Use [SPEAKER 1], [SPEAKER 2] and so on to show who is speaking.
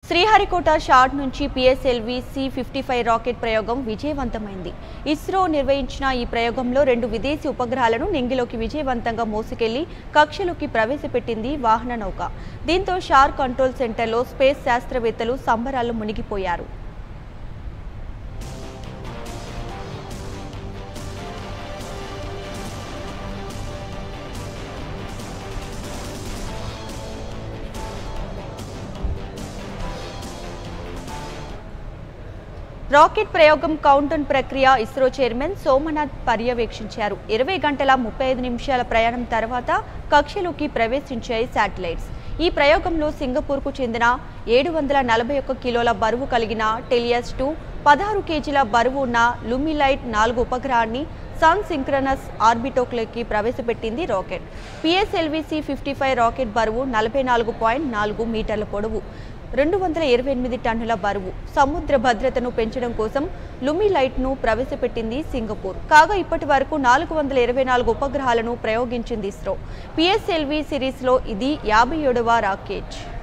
[SPEAKER 1] శ్రీహరికోట షాట్ నుంచి PSLV C-55 rocket ప్రయోగం విజయవంతమైంది. ఇస్రో నిర్వహించిన ఈ ప్రయోగంలో 2 విదేశీ ఉపగ్రహాలను నింగిలోకి విజయవంతంగా మోసుకెళ్లి కక్షలోకి ప్రవేశపెట్టింది వాహన నౌక. దీంతో షార్ కంట్రోల్ సెంటర్లో స్పేస్ శాస్త్రవేత్తలు సంబరాల్లో మునిగిపోయారు. రాకెట్ ప్రయోగం కౌంటౌన్ ప్రక్రియ ఇస్రో చైర్మన్ సోమనాథ్ పర్యవేక్షించారు. 20 గంటల 35 నిమిషాల ప్రయాణం తర్వాత కక్షలోకి ప్రవేశించాయి శాటిలైట్స్. ఈ ప్రయోగంలో సింగపూర్కు చెందిన 741 కిలోల బరువు కలిగిన టెలియాస్-2, 16 కేజీల బరువు ఉన్న లుమిలైట్ 4 ఉపగ్రహాన్ని సన్ సింక్రనస్ ఆర్బిటోలోకి ప్రవేశపెట్టింది రాకెట్. పిఎస్ఎల్వి C-55 రాకెట్ బరువు 44.4 మీటర్ల పొడవు, 228 టన్నుల బరువు. సముద్ర భద్రతను పెంచడం కోసం లుమిలైట్ను ప్రవేశపెట్టింది సింగపూర్. కాగా ఇప్పటి వరకు 424 ఉపగ్రహాలను ప్రయోగించింది ఇస్రో. పిఎస్ఎల్వి సిరీస్లో ఇది 57వ రాకెట్.